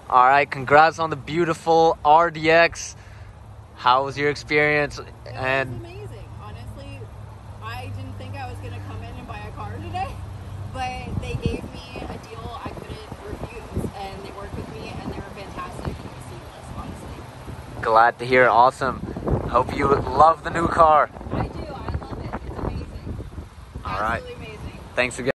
All right, congrats on the beautiful RDX. How was your experience? It was amazing. Honestly, I didn't think I was going to come in and buy a car today, but they gave me a deal I couldn't refuse, and they worked with me, and they were fantastic. It was seamless, honestly. Glad to hear. Awesome. Hope you love the new car. I do. I love it. It's amazing. All right. Absolutely amazing. Thanks again.